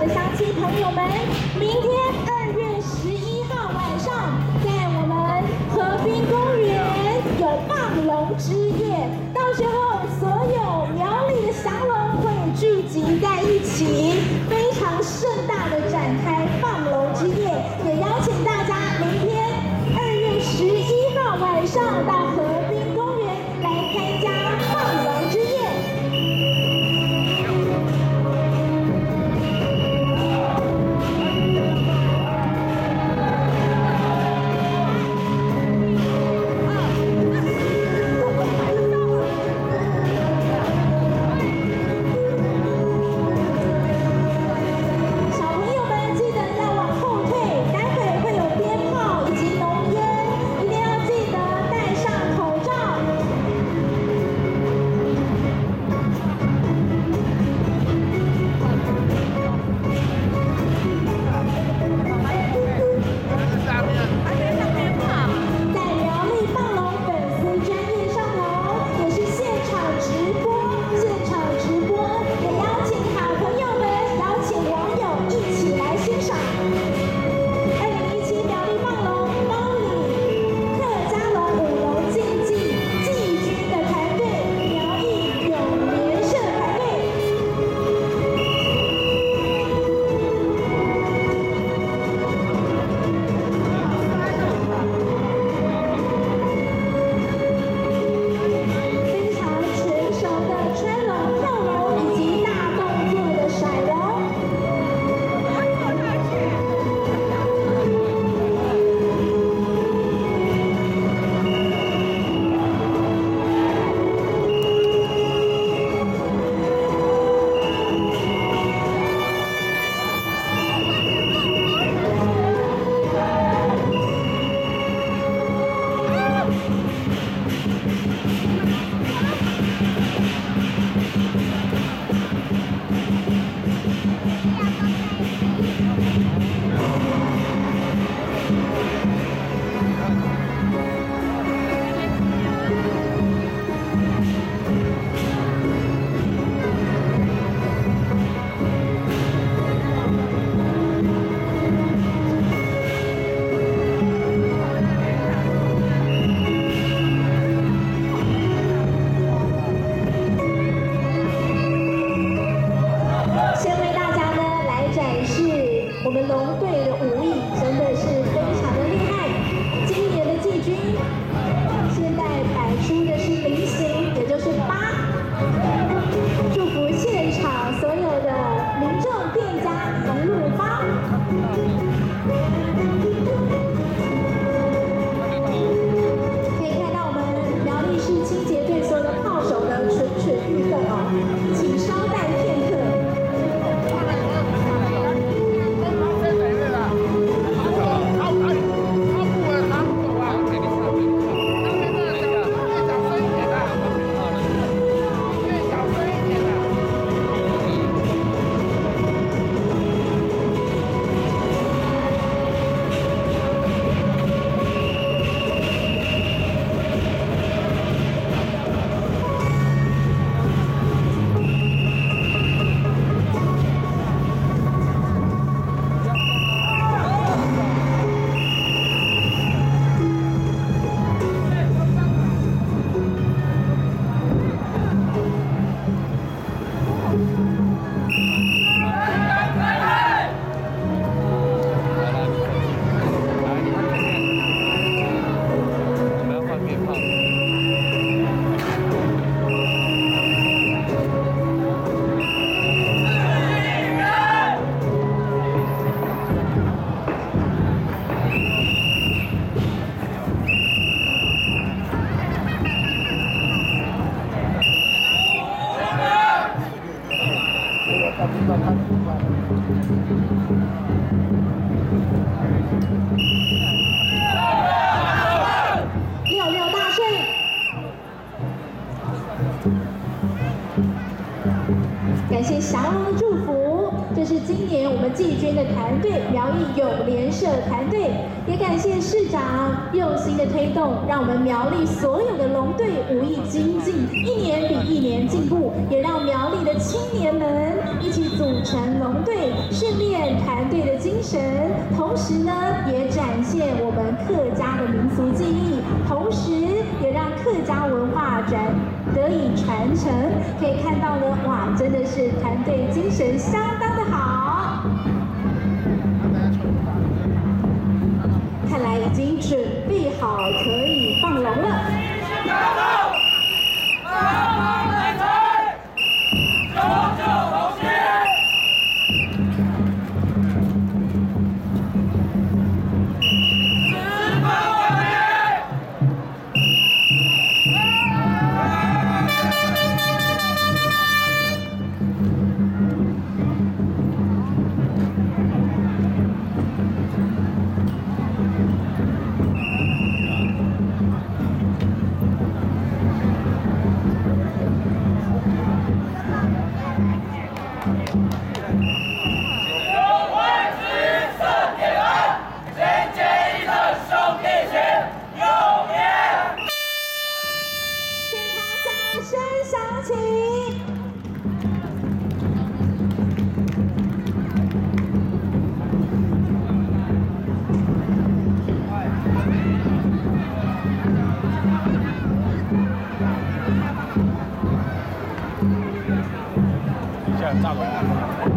的乡亲朋友们，明天2月11号晚上，在我们河滨公园有放龙之夜，到时候所有苗栗的祥龙会聚集在一起，非常盛大的展开放龙之夜，也邀请大家明天2月11号晚上到河滨公园来参加放龙之夜。我们龙队的武艺真的是非常的厉害。今年的季军，现在摆出的是菱形，也就是8。祝福现场所有的民众店家一路发。可以看到我们苗栗市清洁队所有的炮手的蠢蠢欲动哦，请稍待片刻。6大顺！感谢祥龙的祝福，这是今年我们季军的团队苗栗永联社团队，也感谢市长用心的推动，让我们苗栗所有的龙队武艺精进，一年比一年进步，也让苗栗的青年们一起组成龙队，训练团队的精神，同时呢，也展现我们客家的民俗技艺，同时也让客家文化得以传承。可以看到呢，哇，真的是团队精神相当的好。看来已经准备好可以放龙了。 炸龙。